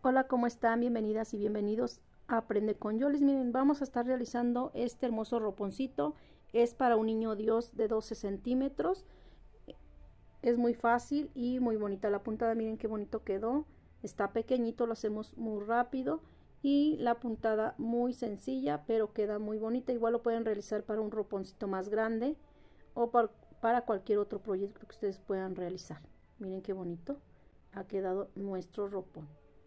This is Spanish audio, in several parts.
Hola, ¿cómo están? Bienvenidas y bienvenidos a Aprende con Yolis. Miren, vamos a estar realizando este hermoso roponcito. Es para un niño Dios de 12 centímetros. Es muy fácil y muy bonita la puntada. Miren qué bonito quedó. Está pequeñito, lo hacemos muy rápido. Y la puntada muy sencilla, pero queda muy bonita. Igual lo pueden realizar para un roponcito más grande o para cualquier otro proyecto que ustedes puedan realizar. Miren qué bonito ha quedado nuestro ropón.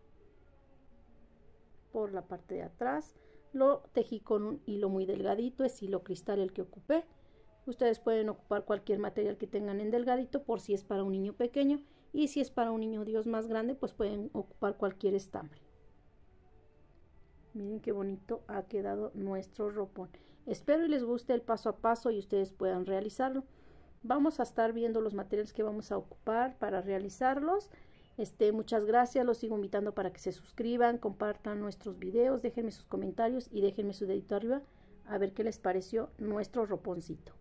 Por la parte de atrás lo tejí con un hilo muy delgadito, es hilo cristal el que ocupé. Ustedes pueden ocupar cualquier material que tengan en delgadito por si es para un niño pequeño, y si es para un niño Dios más grande pues pueden ocupar cualquier estambre. Miren qué bonito ha quedado nuestro ropón. Espero y les guste el paso a paso y ustedes puedan realizarlo. Vamos a estar viendo los materiales que vamos a ocupar para realizarlos. Muchas gracias, los sigo invitando para que se suscriban, compartan nuestros videos, déjenme sus comentarios y déjenme su dedito arriba a ver qué les pareció nuestro roponcito.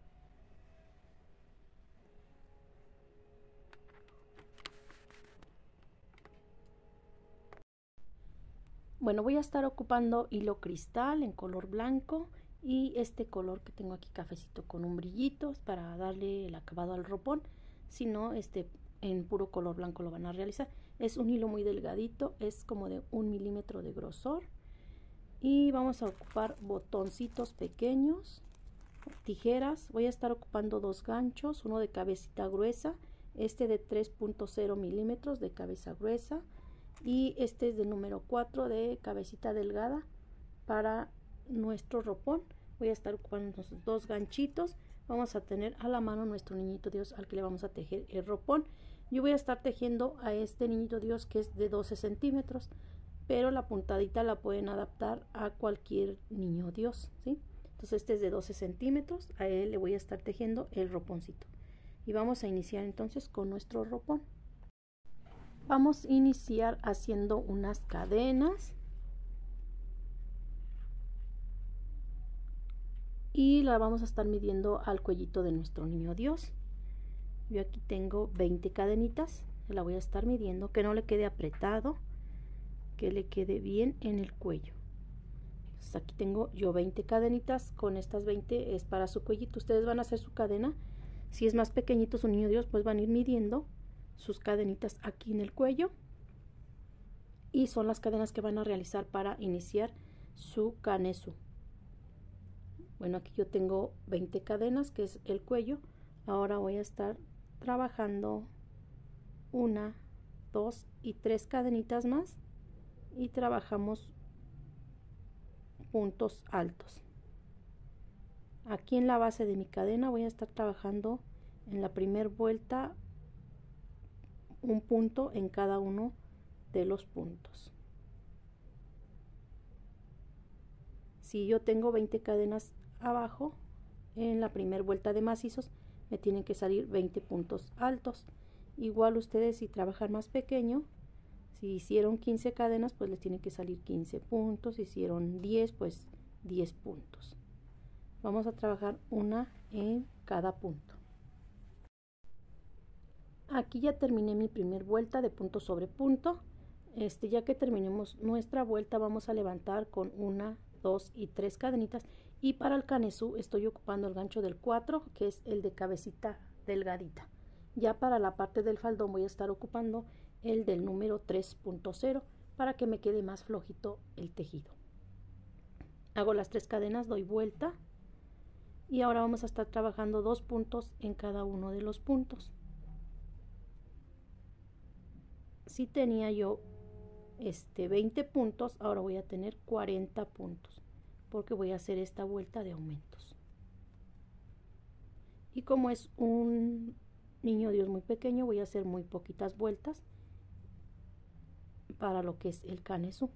Bueno, voy a estar ocupando hilo cristal en color blanco y este color que tengo aquí cafecito con un brillito para darle el acabado al ropón. Si no, en puro color blanco lo van a realizar. Es un hilo muy delgadito, es como de 1 milímetro de grosor. Y vamos a ocupar botoncitos pequeños, tijeras. Voy a estar ocupando 2 ganchos, uno de cabecita gruesa, de 3.0 milímetros de cabeza gruesa, y este es de número 4 de cabecita delgada para nuestro ropón. Voy a estar ocupando esos 2 ganchitos. Vamos a tener a la mano nuestro niñito Dios al que le vamos a tejer el ropón. Yo voy a estar tejiendo a este niñito Dios que es de 12 centímetros, pero la puntadita la pueden adaptar a cualquier niño Dios, ¿sí? Entonces este es de 12 centímetros, a él le voy a estar tejiendo el roponcito. Y vamos a iniciar entonces con nuestro ropón. Vamos a iniciar haciendo unas cadenas y la vamos a estar midiendo al cuellito de nuestro niño Dios. Yo aquí tengo 20 cadenitas, la voy a estar midiendo, que no le quede apretado, que le quede bien en el cuello. Entonces aquí tengo yo 20 cadenitas, con estas 20 es para su cuellito. Ustedes van a hacer su cadena, si es más pequeñito su niño Dios, pues van a ir midiendo sus cadenitas aquí en el cuello, y son las cadenas que van a realizar para iniciar su canesú. Bueno, aquí yo tengo 20 cadenas, que es el cuello. Ahora voy a estar trabajando 1, 2 y 3 cadenitas más y trabajamos puntos altos. Aquí en la base de mi cadena voy a estar trabajando en la primera vuelta un punto en cada uno de los puntos. Si yo tengo 20 cadenas abajo, en la primera vuelta de macizos me tienen que salir 20 puntos altos. Igual ustedes, si trabajan más pequeño, si hicieron 15 cadenas, pues les tienen que salir 15 puntos. Si hicieron 10, pues 10 puntos. Vamos a trabajar una en cada punto. Aquí ya terminé mi primera vuelta de punto sobre punto. Ya que terminemos nuestra vuelta, vamos a levantar con 1, 2 y 3 cadenitas. Y para el canesú estoy ocupando el gancho del 4, que es el de cabecita delgadita. Ya para la parte del faldón voy a estar ocupando el del número 3.0 para que me quede más flojito el tejido. Hago las 3 cadenas, doy vuelta y ahora vamos a estar trabajando 2 puntos en cada uno de los puntos. Si tenía yo 20 puntos, ahora voy a tener 40 puntos porque voy a hacer esta vuelta de aumentos. Y como es un niño Dios muy pequeño, voy a hacer muy poquitas vueltas para lo que es el canesú.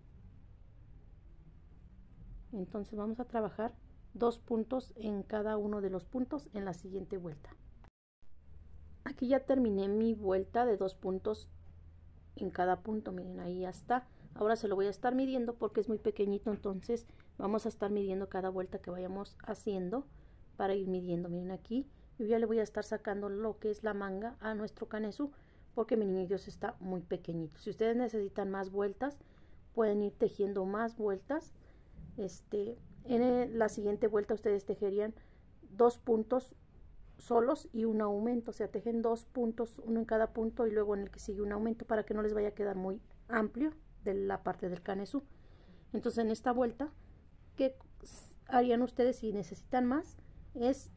Entonces vamos a trabajar 2 puntos en cada uno de los puntos en la siguiente vuelta. Aquí ya terminé mi vuelta de 2 puntos en cada punto. Miren, ahí ya está. Ahora se lo voy a estar midiendo porque es muy pequeñito, entonces vamos a estar midiendo cada vuelta que vayamos haciendo para ir midiendo. Miren, aquí yo ya le voy a estar sacando lo que es la manga a nuestro canesú, porque mi niño Dios está muy pequeñito. Si ustedes necesitan más vueltas, pueden ir tejiendo más vueltas. En la siguiente vuelta ustedes tejerían 2 puntos solos y un aumento, o sea, tejen 2 puntos, uno en cada punto y luego en el que sigue un aumento para que no les vaya a quedar muy amplio de la parte del canesú. Entonces en esta vuelta, ¿qué harían ustedes si necesitan más? Es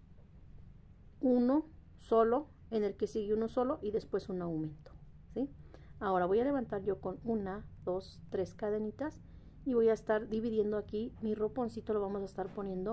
uno solo, en el que sigue uno solo y después un aumento, ¿sí? Ahora voy a levantar yo con 1, 2, 3 cadenitas y voy a estar dividiendo aquí mi roponcito, lo vamos a estar poniendo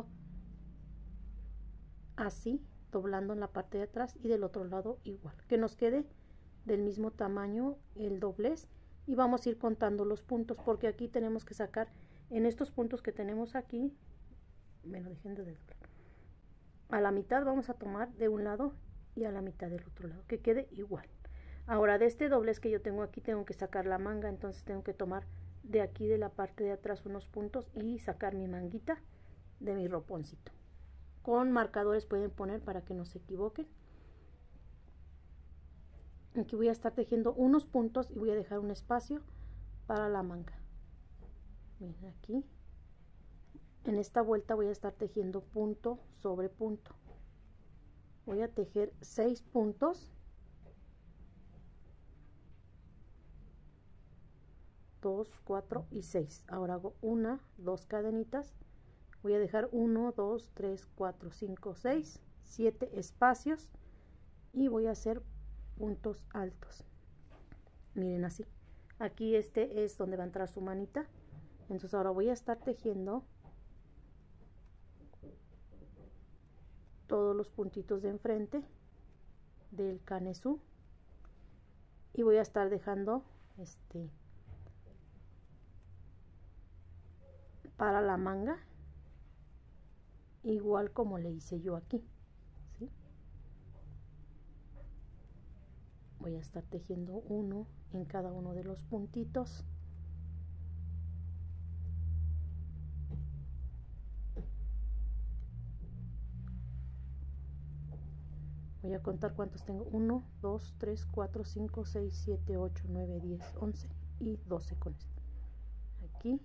así, doblando en la parte de atrás y del otro lado igual, que nos quede del mismo tamaño el doblez, y vamos a ir contando los puntos porque aquí tenemos que sacar en estos puntos que tenemos aquí, bueno, dejen de doblar, a la mitad vamos a tomar de un lado y a la mitad del otro lado, que quede igual. Ahora de este doblez que yo tengo aquí tengo que sacar la manga, entonces tengo que tomar de aquí de la parte de atrás unos puntos y sacar mi manguita de mi roponcito. Con marcadores pueden poner para que no se equivoquen. Aquí voy a estar tejiendo unos puntos y voy a dejar un espacio para la manga. Miren, aquí en esta vuelta voy a estar tejiendo punto sobre punto. Voy a tejer 6 puntos, 2, 4 y 6. Ahora hago 1, 2 cadenitas. Voy a dejar 1, 2, 3, 4, 5, 6, 7 espacios y voy a hacer puntos altos. Miren así. Aquí este es donde va a entrar su manita. Entonces ahora voy a estar tejiendo todos los puntitos de enfrente del canesú y voy a estar dejando para la manga igual como le hice yo aquí, ¿sí? Voy a estar tejiendo uno en cada uno de los puntitos. Voy a contar cuántos tengo: 1, 2, 3, 4, 5, 6, 7, 8, 9, 10, 11 y 12 con esto. Aquí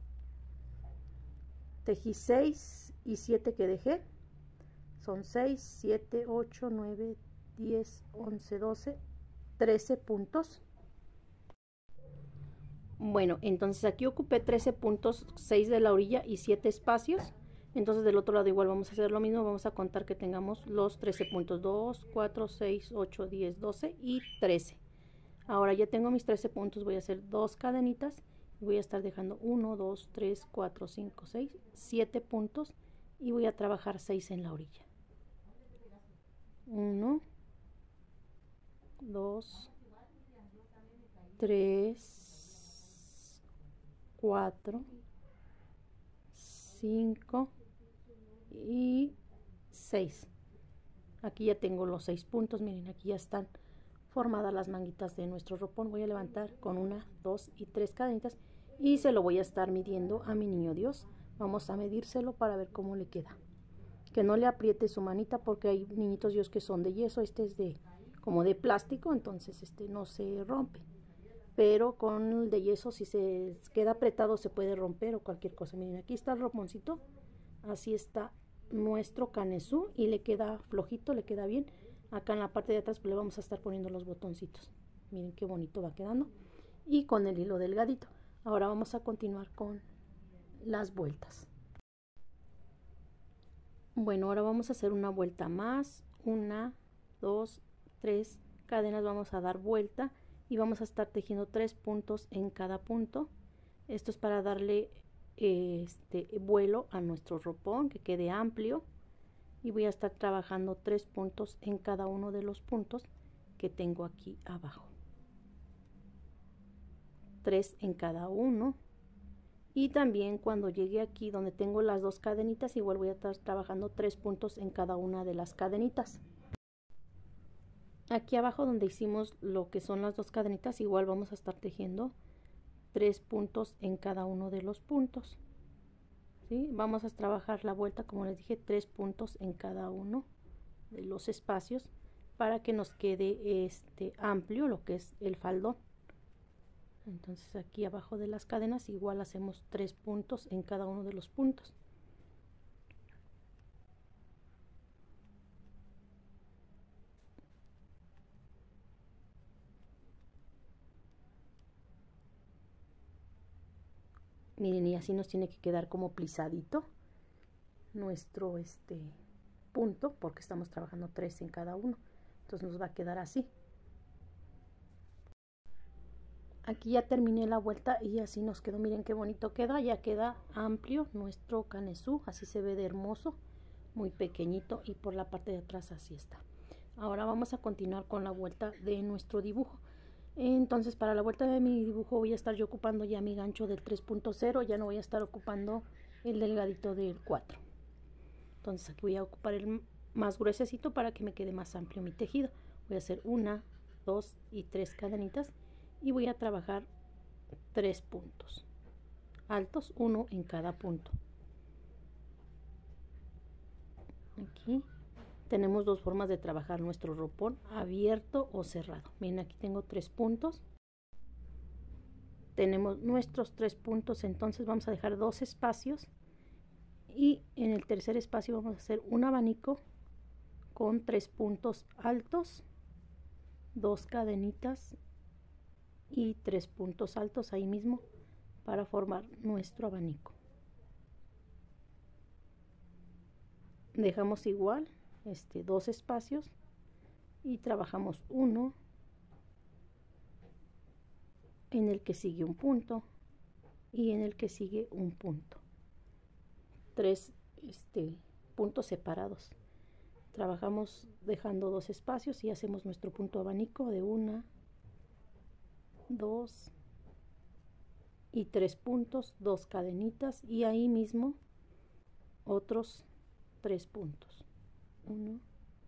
tejí 6 y 7 que dejé. Son 6, 7, 8, 9, 10, 11, 12, 13 puntos. Bueno, entonces aquí ocupé 13 puntos, 6 de la orilla y 7 espacios. Entonces del otro lado igual vamos a hacer lo mismo, vamos a contar que tengamos los 13 puntos: 2, 4, 6, 8, 10, 12 y 13. Ahora ya tengo mis 13 puntos, voy a hacer 2 cadenitas y voy a estar dejando 1, 2, 3, 4, 5, 6, 7 puntos y voy a trabajar 6 en la orilla. 1, 2, 3, 4, 5 y 6. Aquí ya tengo los 6 puntos, miren, aquí ya están formadas las manguitas de nuestro ropón. Voy a levantar con 1, 2 y 3 cadenitas y se lo voy a estar midiendo a mi niño Dios. Vamos a medírselo para ver cómo le queda. Que no le apriete su manita porque hay niñitos Dios que son de yeso, este es como de plástico, entonces no se rompe. Pero con el de yeso, si se queda apretado, se puede romper o cualquier cosa. Miren, aquí está el roponcito, así está nuestro canesú y le queda flojito, le queda bien. Acá en la parte de atrás pues, le vamos a estar poniendo los botoncitos. Miren qué bonito va quedando. Y con el hilo delgadito. Ahora vamos a continuar con las vueltas. Bueno, ahora vamos a hacer una vuelta más. 1, 2, 3 cadenas, vamos a dar vuelta y vamos a estar tejiendo 3 puntos en cada punto. Esto es para darle vuelo a nuestro ropón, que quede amplio, y voy a estar trabajando 3 puntos en cada uno de los puntos que tengo aquí abajo. 3 en cada uno. Y también cuando llegue aquí donde tengo las 2 cadenitas, igual voy a estar trabajando 3 puntos en cada una de las cadenitas. Aquí abajo donde hicimos lo que son las 2 cadenitas, igual vamos a estar tejiendo 3 puntos en cada uno de los puntos, ¿sí? Vamos a trabajar la vuelta, como les dije, 3 puntos en cada uno de los espacios para que nos quede amplio lo que es el faldón. Entonces aquí abajo de las cadenas igual hacemos 3 puntos en cada uno de los puntos. Miren, y así nos tiene que quedar como plisadito nuestro punto, porque estamos trabajando 3 en cada uno. Entonces nos va a quedar así. Aquí ya terminé la vuelta y así nos quedó. Miren qué bonito queda. Ya queda amplio nuestro canesú. Así se ve de hermoso. Muy pequeñito, y por la parte de atrás así está. Ahora vamos a continuar con la vuelta de nuestro dibujo. Entonces para la vuelta de mi dibujo voy a estar yo ocupando ya mi gancho del 3.0. Ya no voy a estar ocupando el delgadito del 4. Entonces aquí voy a ocupar el más gruesecito para que me quede más amplio mi tejido. Voy a hacer 1, 2 y 3 cadenitas y voy a trabajar 3 puntos altos, 1 en cada punto. Aquí tenemos dos formas de trabajar nuestro ropón: abierto o cerrado. Miren, aquí tengo 3 puntos. Tenemos nuestros 3 puntos, entonces vamos a dejar 2 espacios y en el tercer espacio vamos a hacer un abanico con 3 puntos altos, 2 cadenitas y 3 puntos altos ahí mismo para formar nuestro abanico. Dejamos igual 2 espacios y trabajamos uno en el que sigue un punto y en el que sigue un punto. 3 puntos separados. Trabajamos dejando 2 espacios y hacemos nuestro punto abanico de 1, 2 y 3 puntos, 2 cadenitas y ahí mismo otros 3 puntos. 1,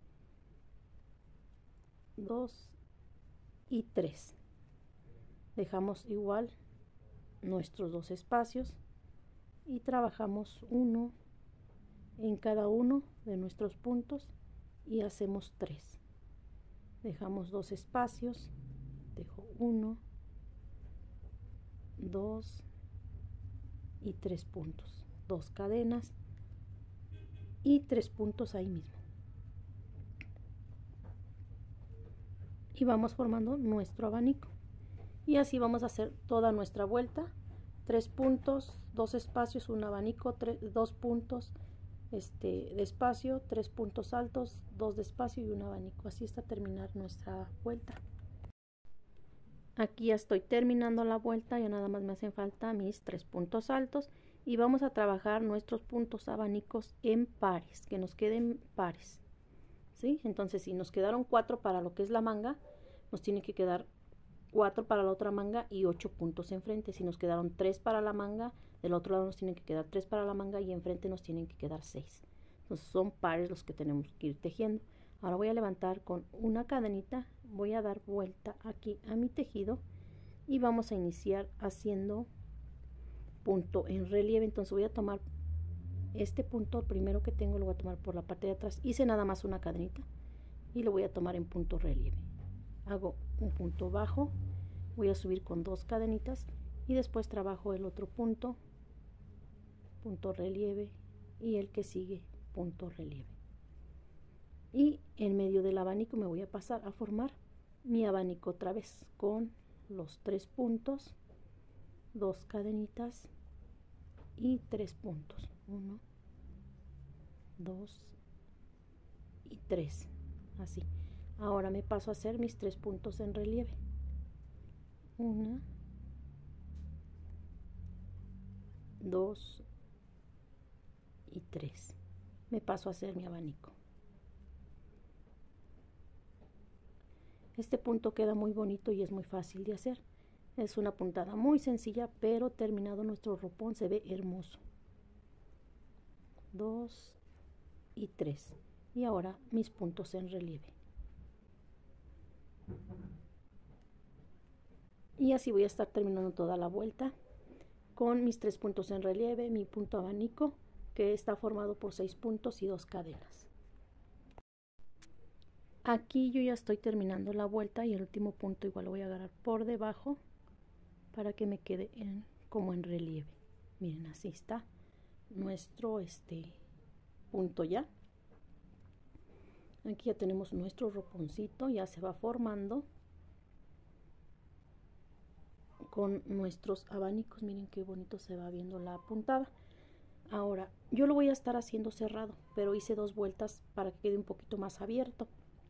2 y 3. Dejamos igual nuestros 2 espacios y trabajamos uno en cada uno de nuestros puntos y hacemos 3. Dejamos 2 espacios, dejo 1, 2 y 3 puntos, 2 cadenas y 3 puntos ahí mismo. Y vamos formando nuestro abanico. Y así vamos a hacer toda nuestra vuelta: 3 puntos, 2 espacios, un abanico, 2 puntos de espacio, 3 puntos altos, 2 de espacio y un abanico. Así hasta terminar nuestra vuelta. Aquí ya estoy terminando la vuelta, ya nada más me hacen falta mis 3 puntos altos y vamos a trabajar nuestros puntos abanicos en pares, que nos queden pares, ¿sí? Entonces si nos quedaron 4 para lo que es la manga, nos tiene que quedar 4 para la otra manga y 8 puntos enfrente. Si nos quedaron 3 para la manga, del otro lado nos tienen que quedar 3 para la manga y enfrente nos tienen que quedar 6. Entonces son pares los que tenemos que ir tejiendo. Ahora voy a levantar con una cadenita, voy a dar vuelta aquí a mi tejido y vamos a iniciar haciendo punto en relieve. Entonces voy a tomar este punto, el primero que tengo, lo voy a tomar por la parte de atrás. Hice nada más una cadenita y lo voy a tomar en punto relieve. Hago un punto bajo, voy a subir con 2 cadenitas y después trabajo el otro punto, punto relieve, y el que sigue punto relieve. Y en medio del abanico me voy a pasar a formar mi abanico otra vez con los 3 puntos, 2 cadenitas y 3 puntos. 1, 2 y 3. Así. Ahora me paso a hacer mis 3 puntos en relieve. 1, 2 y 3. Me paso a hacer mi abanico. Este punto queda muy bonito y es muy fácil de hacer. Es una puntada muy sencilla, pero terminado nuestro ropón se ve hermoso. 2 y 3. Y ahora mis puntos en relieve. Y así voy a estar terminando toda la vuelta con mis 3 puntos en relieve, mi punto abanico, que está formado por 6 puntos y 2 cadenas. Aquí yo ya estoy terminando la vuelta y el último punto igual lo voy a agarrar por debajo para que me quede como en relieve. Miren, así está nuestro punto ya. Aquí ya tenemos nuestro roponcito, ya se va formando con nuestros abanicos. Miren qué bonito se va viendo la puntada. Ahora yo lo voy a estar haciendo cerrado, pero hice 2 vueltas para que quede un poquito más abierto.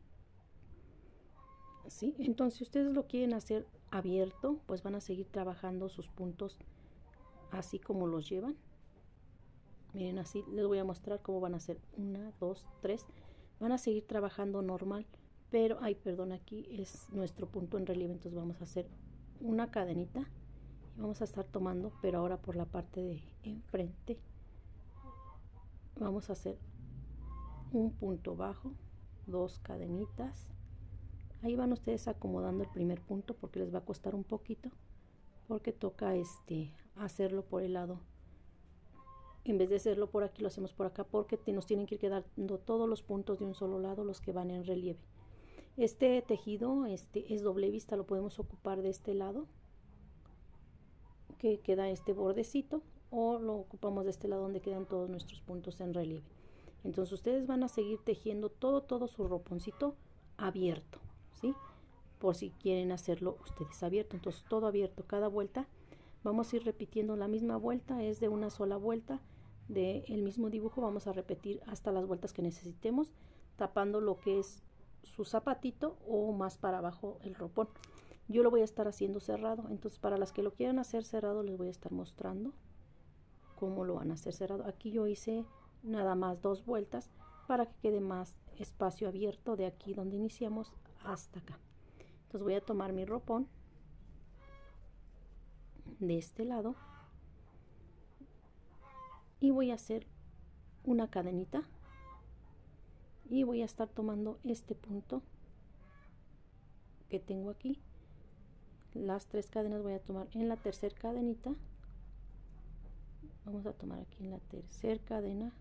¿Sí? Entonces, si ustedes lo quieren hacer abierto, pues van a seguir trabajando sus puntos así como los llevan. Miren, así les voy a mostrar cómo van a hacer 1, 2, 3. Van a seguir trabajando normal, pero, ay, perdón, aquí es nuestro punto en relieve. Entonces vamos a hacer una cadenita y vamos a estar tomando, pero ahora por la parte de enfrente vamos a hacer un punto bajo, 2 cadenitas. Ahí van ustedes acomodando el primer punto porque les va a costar un poquito, porque toca hacerlo por el lado. En vez de hacerlo por aquí, lo hacemos por acá porque nos tienen que ir quedando todos los puntos de un solo lado, los que van en relieve. Este tejido es doble vista, lo podemos ocupar de este lado, que queda este bordecito, o lo ocupamos de este lado donde quedan todos nuestros puntos en relieve. Entonces ustedes van a seguir tejiendo todo su roponcito abierto, ¿sí? Por si quieren hacerlo ustedes abierto. Entonces todo abierto, cada vuelta vamos a ir repitiendo la misma vuelta, es de una sola vuelta del mismo dibujo. Vamos a repetir hasta las vueltas que necesitemos, tapando lo que es su zapatito o más para abajo el ropón. Yo lo voy a estar haciendo cerrado, entonces para las que lo quieran hacer cerrado les voy a estar mostrando cómo lo van a hacer cerrado. Aquí yo hice nada más 2 vueltas para que quede más espacio abierto de aquí donde iniciamos hasta acá. Entonces voy a tomar mi ropón de este lado y voy a hacer una cadenita y voy a estar tomando este punto que tengo aquí. Las 3 cadenas voy a tomar en la tercera cadenita. Vamos a tomar aquí en la tercera cadena.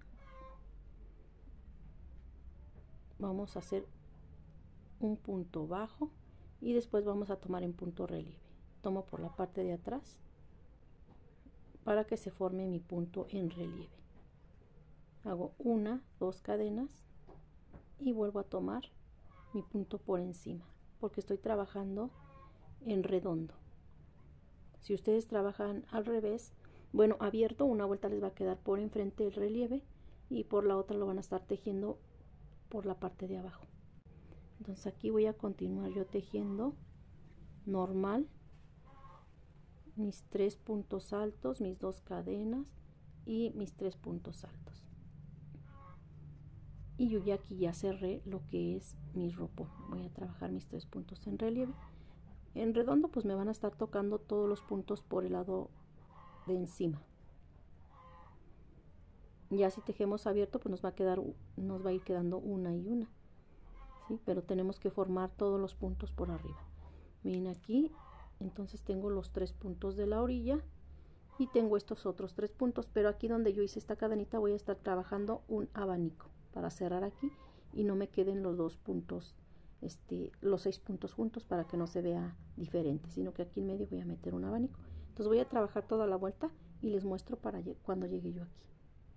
Vamos a hacer un punto bajo y después vamos a tomar en punto relieve. Tomo por la parte de atrás para que se forme mi punto en relieve. Hago 1, 2 cadenas y vuelvo a tomar mi punto por encima porque estoy trabajando en redondo. Si ustedes trabajan al revés, bueno, abierto, una vuelta les va a quedar por enfrente el relieve y por la otra lo van a estar tejiendo por la parte de abajo. Entonces aquí voy a continuar yo tejiendo normal mis 3 puntos altos, mis 2 cadenas y mis 3 puntos altos. Y yo ya aquí ya cerré lo que es mi ropón. Voy a trabajar mis 3 puntos en relieve. En redondo pues me van a estar tocando todos los puntos por el lado de encima. Ya si tejemos abierto pues nos va a ir quedando una y una, ¿sí? Pero tenemos que formar todos los puntos por arriba. Miren aquí, entonces tengo los 3 puntos de la orilla y tengo estos otros 3 puntos, pero aquí donde yo hice esta cadenita voy a estar trabajando un abanico para cerrar aquí y no me queden los 2 puntos, los 6 puntos juntos, para que no se vea diferente, sino que aquí en medio voy a meter un abanico. Entonces voy a trabajar toda la vuelta y les muestro para cuando llegue yo aquí.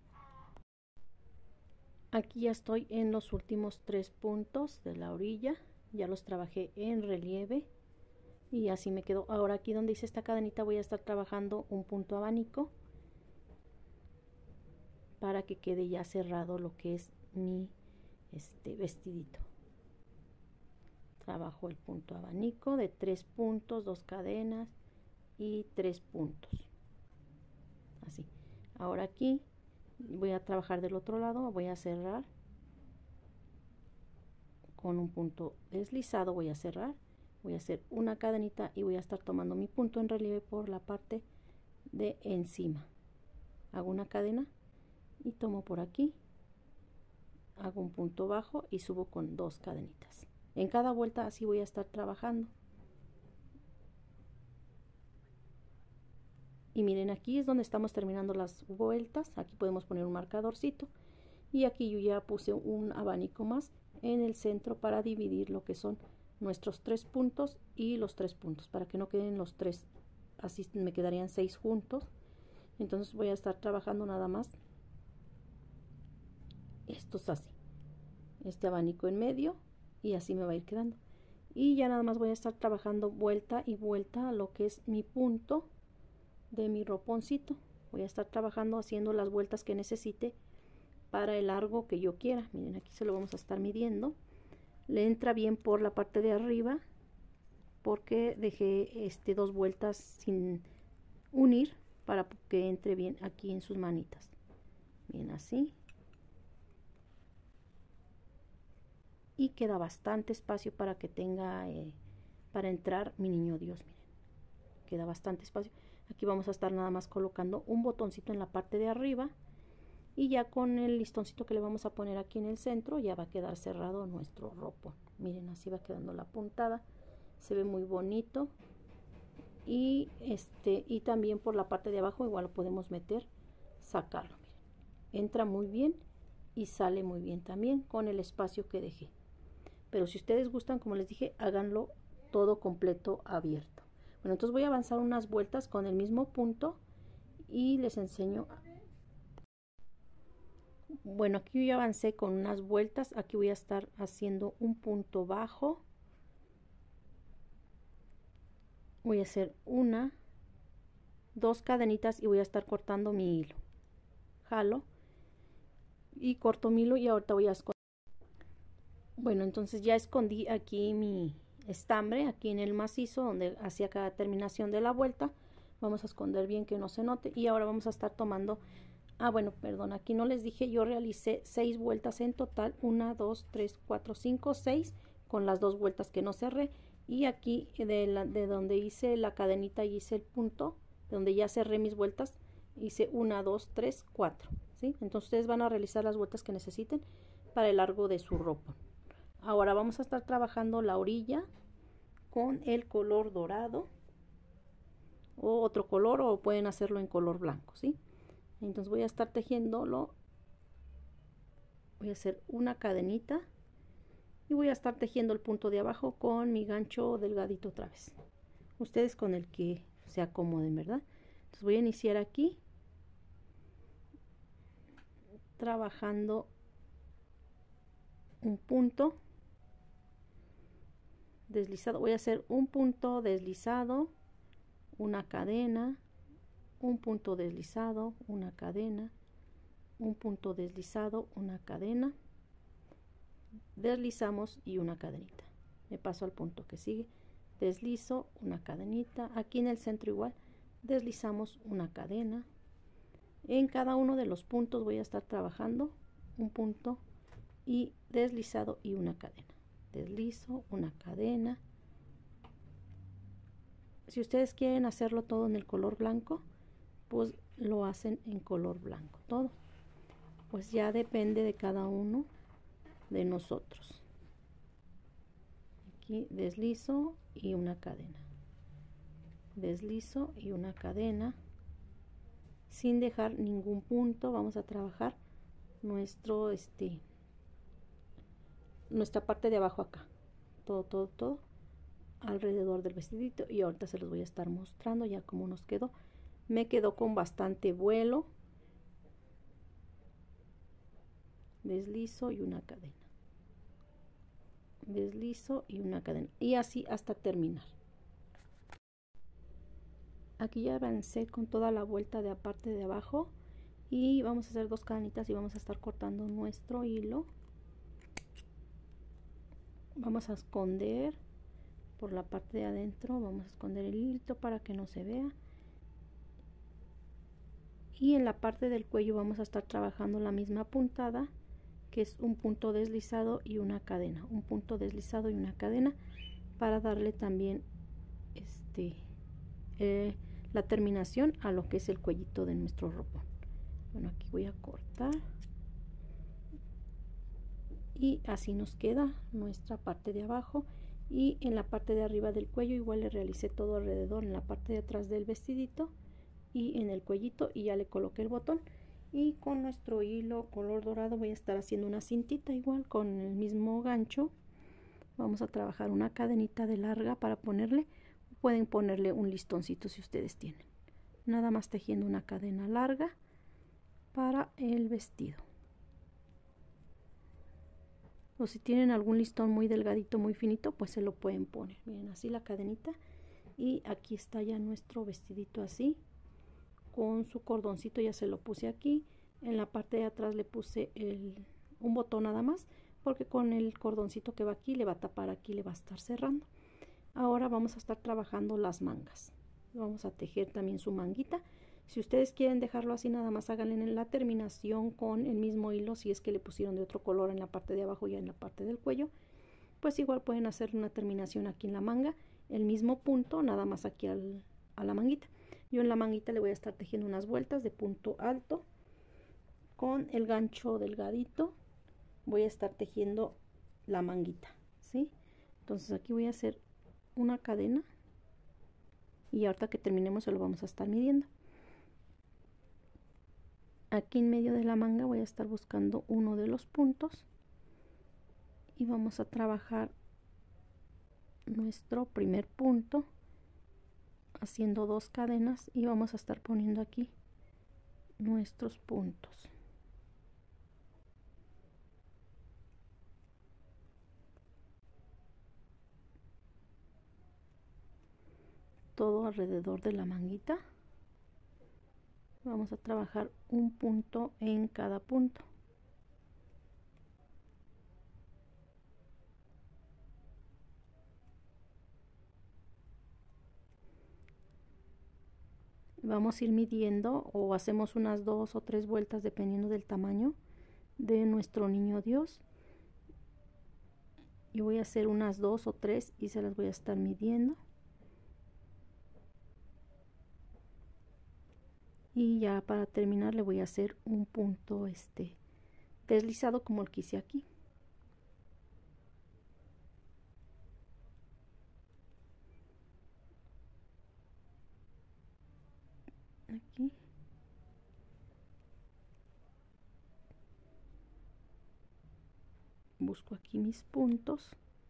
Aquí ya estoy en los últimos 3 puntos de la orilla, ya los trabajé en relieve y así me quedó. Ahora aquí donde hice esta cadenita voy a estar trabajando un punto abanico para que quede ya cerrado lo que es mi vestidito. Trabajo el punto abanico de 3 puntos, 2 cadenas y 3 puntos, así. Ahora aquí voy a trabajar del otro lado, voy a cerrar con un punto deslizado, voy a cerrar, voy a hacer una cadenita y voy a estar tomando mi punto en relieve por la parte de encima. Hago una cadena y tomo por aquí, hago un punto bajo y subo con 2 cadenitas. En cada vuelta así voy a estar trabajando. Y miren, aquí es donde estamos terminando las vueltas. Aquí podemos poner un marcadorcito Y aquí yo ya puse un abanico más en el centro para dividir lo que son nuestros 3 puntos y los 3 puntos, para que no queden los 3, así me quedarían 6 juntos. Entonces voy a estar trabajando nada más estos así, este abanico en medio, y así me va a ir quedando. Y ya nada más voy a estar trabajando vuelta y vuelta a lo que es mi punto de mi roponcito. Voy a estar trabajando haciendo las vueltas que necesite para el largo que yo quiera. Miren, aquí se lo vamos a estar midiendo. Le entra bien por la parte de arriba porque dejé 2 vueltas sin unir para que entre bien aquí en sus manitas. Bien, así. Y queda bastante espacio para que tenga para entrar mi niño Dios. Miren, queda bastante espacio. Aquí vamos a estar nada más colocando un botoncito en la parte de arriba, y ya con el listoncito que le vamos a poner aquí en el centro ya va a quedar cerrado nuestro ropón. Miren, así va quedando la puntada, se ve muy bonito. Y y también por la parte de abajo igual lo podemos meter, sacarlo. Miren, entra muy bien y sale muy bien también con el espacio que dejé. Pero si ustedes gustan, como les dije, háganlo todo completo abierto. Bueno, entonces voy a avanzar unas vueltas con el mismo punto y les enseño. Bueno, aquí yo ya avancé con unas vueltas. Aquí voy a estar haciendo un punto bajo. Voy a hacer 1, 2 cadenitas y voy a estar cortando mi hilo. Jalo y corto mi hilo, y ahorita voy a esconder. Bueno, entonces ya escondí aquí mi estambre, aquí en el macizo donde hacía cada terminación de la vuelta. Vamos a esconder bien que no se note, y ahora vamos a estar tomando, bueno, perdón, aquí no les dije, yo realicé 6 vueltas en total, 1, 2, 3, 4, 5, 6, con las 2 vueltas que no cerré. Y aquí de donde hice la cadenita y hice el punto, donde ya cerré mis vueltas, hice 1, 2, 3, 4, ¿sí? Entonces ustedes van a realizar las vueltas que necesiten para el largo de su ropa. Ahora vamos a estar trabajando la orilla con el color dorado o otro color, o pueden hacerlo en color blanco, ¿sí? Entonces voy a estar tejiéndolo. Voy a hacer una cadenita y voy a estar tejiendo el punto de abajo con mi gancho delgadito otra vez. Ustedes con el que se acomoden, ¿verdad? Entonces voy a iniciar aquí trabajando un punto deslizado. Voy a hacer un punto deslizado, una cadena, un punto deslizado, una cadena, un punto deslizado, una cadena, deslizamos y una cadenita. Me paso al punto que sigue, deslizo, una cadenita. Aquí en el centro igual, deslizamos una cadena. En cada uno de los puntos voy a estar trabajando un punto y deslizado y una cadena. Deslizo, una cadena. Si ustedes quieren hacerlo todo en el color blanco, pues lo hacen en color blanco todo. Pues ya depende de cada uno de nosotros. Aquí deslizo y una cadena. Deslizo y una cadena. Sin dejar ningún punto, vamos a trabajar nuestra parte de abajo acá, todo alrededor del vestidito. Y ahorita se los voy a estar mostrando ya cómo nos quedó. Me quedó con bastante vuelo. Deslizo y una cadena, deslizo y una cadena, y así hasta terminar. Aquí ya avancé con toda la vuelta de la parte de abajo, y vamos a hacer 2 cadenitas y vamos a estar cortando nuestro hilo. Vamos a esconder por la parte de adentro, vamos a esconder el hilito para que no se vea. Y en la parte del cuello vamos a estar trabajando la misma puntada, que es un punto deslizado y una cadena, un punto deslizado y una cadena, para darle también la terminación a lo que es el cuellito de nuestro ropón. Bueno, aquí voy a cortar y así nos queda nuestra parte de abajo. Y en la parte de arriba del cuello igual le realicé todo alrededor, en la parte de atrás del vestidito y en el cuellito, y ya le coloqué el botón. Y con nuestro hilo color dorado voy a estar haciendo una cintita igual con el mismo gancho. Vamos a trabajar una cadenita de larga para ponerle, pueden ponerle un listoncito si ustedes tienen. Nada más tejiendo una cadena larga para el vestido. O si tienen algún listón muy delgadito, muy finito, pues se lo pueden poner. Miren, así la cadenita. Y aquí está ya nuestro vestidito así. Con su cordoncito ya se lo puse aquí. En la parte de atrás le puse un botón nada más, porque con el cordoncito que va aquí le va a tapar aquí, le va a estar cerrando. Ahora vamos a estar trabajando las mangas. Vamos a tejer también su manguita. Si ustedes quieren dejarlo así, nada más háganle en la terminación con el mismo hilo. Si es que le pusieron de otro color en la parte de abajo y en la parte del cuello, pues igual pueden hacer una terminación aquí en la manga, el mismo punto, nada más aquí a la manguita. Yo en la manguita le voy a estar tejiendo unas vueltas de punto alto con el gancho delgadito. Voy a estar tejiendo la manguita, ¿sí? Entonces aquí voy a hacer una cadena y ahorita que terminemos se lo vamos a estar midiendo. Aquí en medio de la manga voy a estar buscando uno de los puntos y vamos a trabajar nuestro primer punto haciendo 2 cadenas y vamos a estar poniendo aquí nuestros puntos. Todo alrededor de la manguita. Vamos a trabajar un punto en cada punto. Vamos a ir midiendo o hacemos unas 2 o 3 vueltas dependiendo del tamaño de nuestro niño Dios. Y voy a hacer unas 2 o 3 y se las voy a estar midiendo. Y ya para terminar le voy a hacer un punto deslizado como el que hice aquí. Aquí. Busco aquí mis puntos.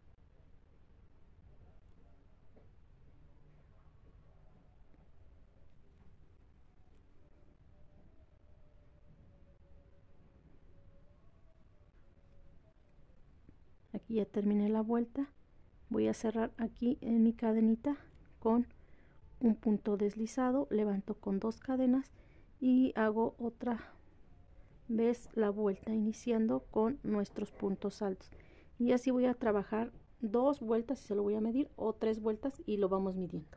Aquí ya terminé la vuelta. Voy a cerrar aquí en mi cadenita con un punto deslizado, levanto con 2 cadenas y hago otra vez la vuelta iniciando con nuestros puntos altos. Y así voy a trabajar 2 vueltas y se lo voy a medir, o 3 vueltas y lo vamos midiendo.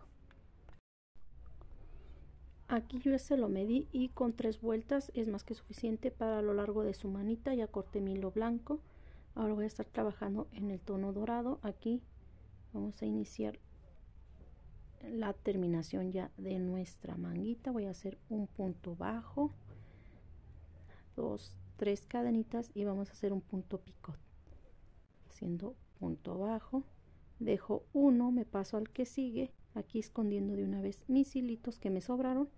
Aquí yo se lo medí y con 3 vueltas es más que suficiente para lo largo de su manita. Ya corté mi hilo blanco. Ahora voy a estar trabajando en el tono dorado. Aquí vamos a iniciar la terminación ya de nuestra manguita. Voy a hacer un punto bajo, 2, 3 cadenitas y vamos a hacer un punto picot. Haciendo punto bajo, dejo uno, me paso al que sigue, aquí escondiendo de una vez mis hilitos que me sobraron.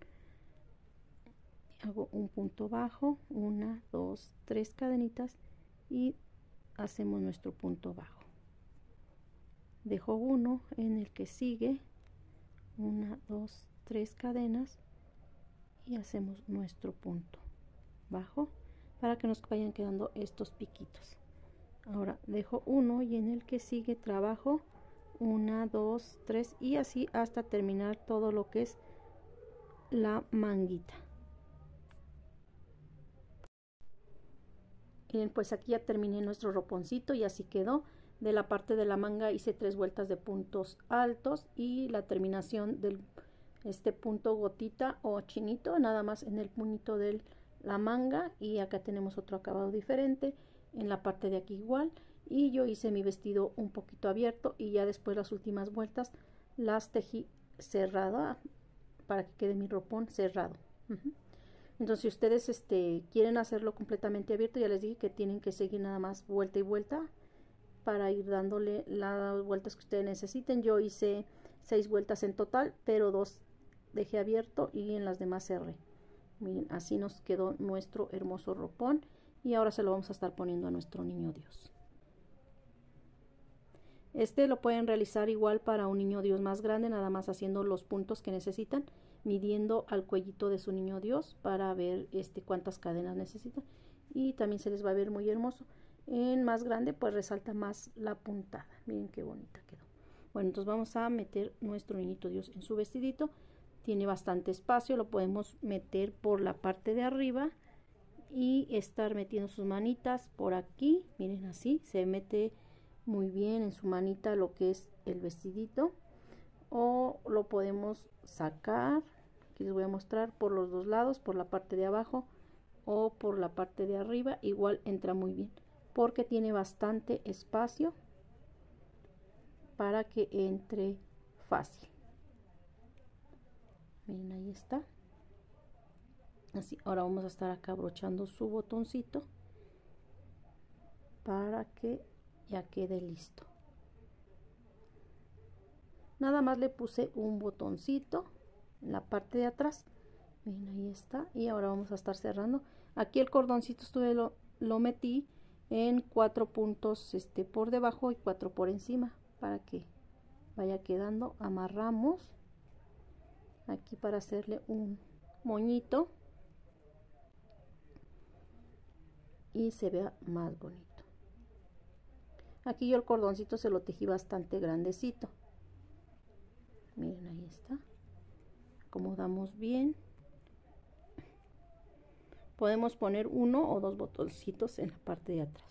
Hago un punto bajo, 1, 2, 3 cadenitas y hacemos nuestro punto bajo. Dejo uno en el que sigue, 1, 2, 3 cadenas y hacemos nuestro punto bajo para que nos vayan quedando estos piquitos. Ahora dejo uno y en el que sigue trabajo 1, 2, 3 y así hasta terminar todo lo que es la manguita. Bien, pues aquí ya terminé nuestro roponcito y así quedó. De la parte de la manga hice 3 vueltas de puntos altos y la terminación del punto gotita o chinito nada más en el puñito de la manga, y acá tenemos otro acabado diferente en la parte de aquí igual. Y yo hice mi vestido un poquito abierto y ya después las últimas vueltas las tejí cerrada para que quede mi ropón cerrado. Entonces si ustedes quieren hacerlo completamente abierto, ya les dije que tienen que seguir nada más vuelta y vuelta para ir dándole las vueltas que ustedes necesiten. Yo hice 6 vueltas en total, pero 2 dejé abierto y en las demás cerré. Miren, así nos quedó nuestro hermoso ropón y ahora se lo vamos a estar poniendo a nuestro niño Dios. Este lo pueden realizar igual para un niño Dios más grande, nada más haciendo los puntos que necesitan, midiendo al cuellito de su niño Dios para ver cuántas cadenas necesitan, y también se les va a ver muy hermoso. En más grande pues resalta más la puntada. Miren qué bonita quedó. Bueno, entonces vamos a meter nuestro niñito Dios en su vestidito. Tiene bastante espacio, lo podemos meter por la parte de arriba y estar metiendo sus manitas por aquí. Miren, así se mete muy bien en su manita lo que es el vestidito, o lo podemos sacar. Aquí les voy a mostrar por los dos lados, por la parte de abajo o por la parte de arriba. Igual entra muy bien porque tiene bastante espacio para que entre fácil. Miren, ahí está. Así, ahora vamos a estar acá abrochando su botoncito para que ya quede listo. Nada más le puse un botoncito en la parte de atrás. Miren, ahí está. Y ahora vamos a estar cerrando. Aquí el cordoncito lo metí en 4 puntos por debajo y 4 por encima para que vaya quedando. Amarramos aquí para hacerle un moñito y se vea más bonito. Aquí yo el cordoncito se lo tejí bastante grandecito. Miren, ahí está. Acomodamos bien. Podemos poner 1 o 2 botoncitos en la parte de atrás.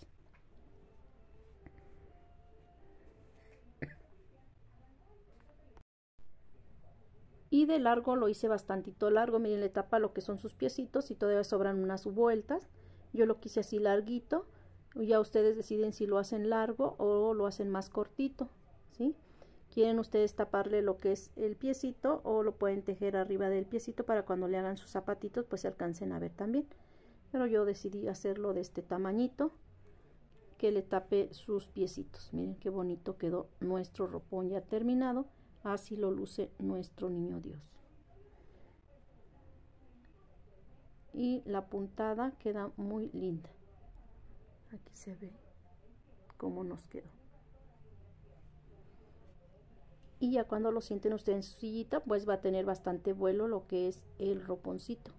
Y de largo lo hice bastantito largo. Miren, le tapa lo que son sus piecitos y todavía sobran unas vueltas. Yo lo quise así larguito. Ya ustedes deciden si lo hacen largo o lo hacen más cortito, ¿sí? Quieren ustedes taparle lo que es el piecito, o lo pueden tejer arriba del piecito para cuando le hagan sus zapatitos pues se alcancen a ver también. Pero yo decidí hacerlo de este tamañito, que le tape sus piecitos. Miren qué bonito quedó nuestro ropón ya terminado. Así lo luce nuestro niño Dios. Y la puntada queda muy linda. Aquí se ve cómo nos quedó. Y ya cuando lo sienten ustedes en su sillita, pues va a tener bastante vuelo lo que es el roponcito,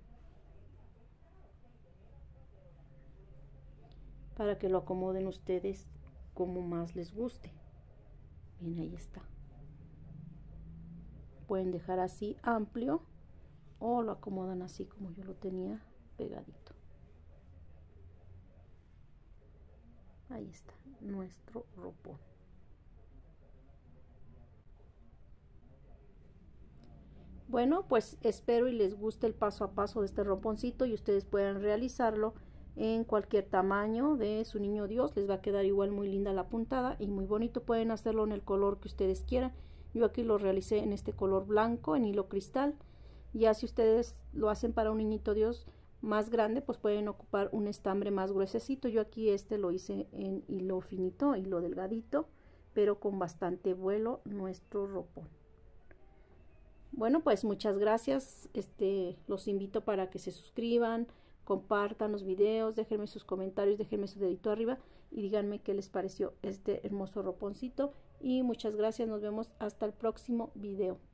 para que lo acomoden ustedes como más les guste. Bien, ahí está. Pueden dejar así amplio o lo acomodan así como yo lo tenía pegadito. Ahí está nuestro ropón. Bueno, pues espero y les guste el paso a paso de este roponcito y ustedes puedan realizarlo en cualquier tamaño de su niño Dios. Les va a quedar igual muy linda la puntada y muy bonito. Pueden hacerlo en el color que ustedes quieran. Yo aquí lo realicé en este color blanco, en hilo cristal. Ya si ustedes lo hacen para un niñito Dios más grande, pues pueden ocupar un estambre más gruesecito. Yo aquí lo hice en hilo finito, hilo delgadito, pero con bastante vuelo nuestro ropón. Bueno, pues muchas gracias. Los invito para que se suscriban, compartan los videos, déjenme sus comentarios, déjenme su dedito arriba y díganme qué les pareció este hermoso roponcito. Y muchas gracias, nos vemos hasta el próximo video.